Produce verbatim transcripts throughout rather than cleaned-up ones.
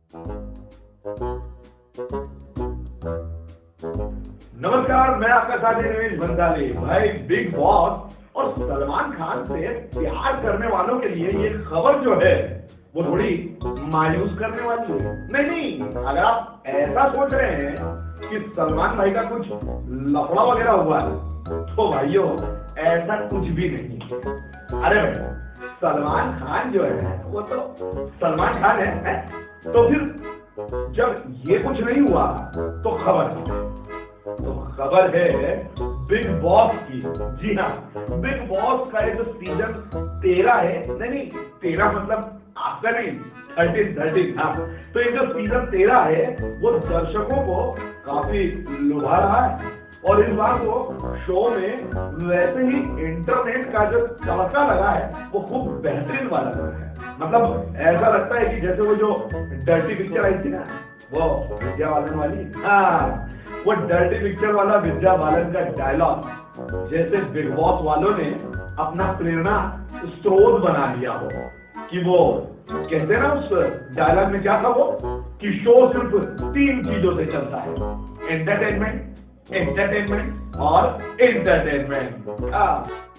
नमस्कार, मैं आपका साथी रमेश भंसाली। भाई, बिग बॉस और सलमान खान से प्यार करने वालों के लिए ये खबर जो है वो थोड़ी मायूस करने वाली है। नहीं नहीं, अगर आप ऐसा सोच रहे हैं कि सलमान भाई का कुछ लफड़ा वगैरह हुआ है तो भाइयों ऐसा कुछ भी नहीं है। अरे भाई, सलमान खान जो है वो तो सलमान खान है, है? तो फिर जब ये कुछ नहीं हुआ तो खबर तो खबर है बिग बॉस की। जी हाँ, बिग बॉस का जो सीजन तेरह है, नहीं नहीं तेरह मतलब आपका नहीं, थर्टीन थर्टीन हाँ। तो ये जो सीजन तेरह है वो दर्शकों को काफी लुभा रहा है और इस बार वो शो में वैसे ही इंटरनेट का जो तड़का लगा है वो खूब बेहतरीन वाला लगा है। मतलब ऐसा लगता है कि जैसे वो जो डर्टी पिक्चर आई थी ना, वो विद्या बालन वाली, हाँ वो डर्टी पिक्चर वाला विद्या बालन का डायलॉग जैसे बिग बॉस वालों ने अपना प्रेरणा स्रोत बना लिया हो कि वो कहते हैं ना उस डायलॉग में क्या था वो कि शो सिर्फ तीन चीजों से चलता है, एंटरटेनमेंट, एंटरटेनमेंट और एंटरटेनमेंट। हाँ,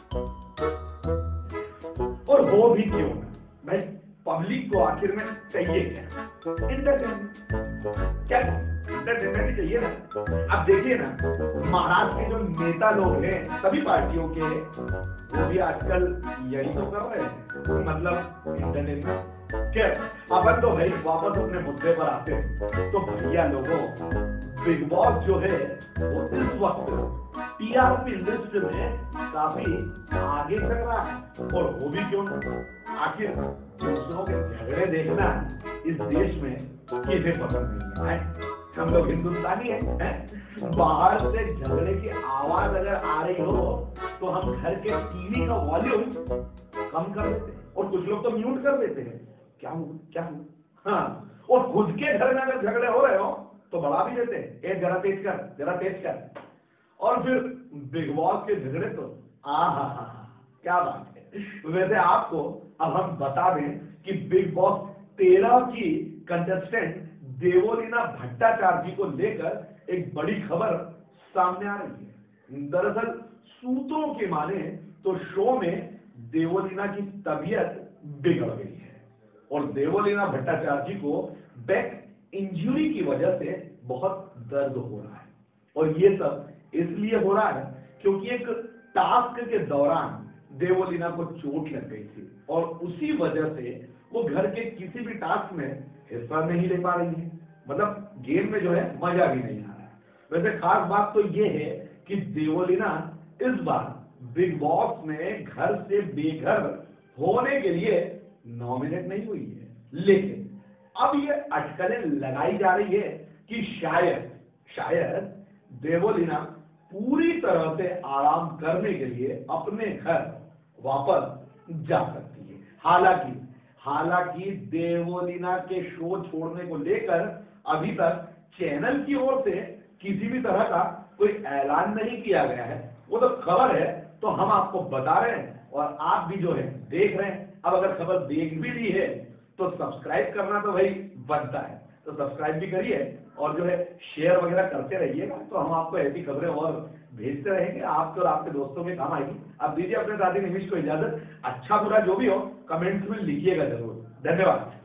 और वो भी क्यों ना भाई, पब्लिक को आखिर में चाहिए क्या? एंटरटेनमेंट। क्या एंटरटेनमेंट ही चाहिए ना। अब देखिए ना, महाराष्ट्र के जो नेता लोग हैं सभी पार्टियों के, वो भी आजकल यही तो कर रहे हैं, मतलब एंटरटेनमेंट। क्या अपन तो भाई वापस अपने मुद्दे पर आते हैं। तो भैया लोगों, बिग बॉस जो है वो इस वक्त टीआरपी लिस्ट में काफी आगे चल रहा है। और वो भी क्यों ना, आखिर दूसरों के झगड़े देखना इस देश में किसे पसंद नहीं है? हम लोग हिंदुस्तानी हैं, हैं? बाहर से झगड़े की आवाज अगर आ रही हो तो हम घर के टीवी का वॉल्यूम कम कर देते हैं और कुछ लोग तो म्यूट कर देते हैं। क्या हुआ क्या हुआ हाँ, और खुद के घर में अगर झगड़े हो रहे हो तो बढ़ा भी देते हैं, ए जरा तेज कर, जरा तेज कर। और फिर बिग बॉस के झगड़े तो आ हा हा क्या बात है। वैसे आपको अब हम बता दें कि बिग बॉस तेरह की कंटेस्टेंट देवोलीना भट्टाचार्य जी को लेकर एक बड़ी खबर सामने आ रही है। दरअसल सूत्रों के माने तो शो में देवोलीना की तबीयत बिगड़ गई है और देवोलीना भट्टाचार्य जी को बैक इंजरी की वजह से बहुत दर्द हो रहा है। और ये सब इसलिए हो रहा है क्योंकि एक टास्क के दौरान देवोलीना को चोट लग गई थी और उसी वजह से वो घर के किसी भी टास्क में हिस्सा नहीं ले पा रही है। मतलब गेम में जो है मजा भी नहीं आ रहा है। वैसे खास बात तो ये है कि देवोलीना इस बार बिग बॉस में घर से बेघर होने के लिए नॉमिनेट नहीं हुई है, लेकिन अब ये अटकलें लगाई जा रही है कि शायद शायद देवोलीना पूरी तरह से आराम करने के लिए अपने घर वापस जा सकती है। हालांकि हालांकि देवोलीना के शो छोड़ने को लेकर अभी तक चैनल की ओर से किसी भी तरह का कोई ऐलान नहीं किया गया है। वो तो खबर है तो हम आपको बता रहे हैं और आप भी जो है देख रहे हैं। अब अगर खबर देख भी ली है तो सब्सक्राइब करना तो भाई बनता है, तो सब्सक्राइब भी करिए और जो है शेयर वगैरह करते रहिएगा, तो हम आपको ऐसी खबरें और भेजते रहेंगे, आपके और आपके दोस्तों के काम आएगी। अब दीजिए अपने साथी निमिष को इजाजत। अच्छा बुरा जो भी हो कमेंट्स में लिखिएगा जरूर। धन्यवाद।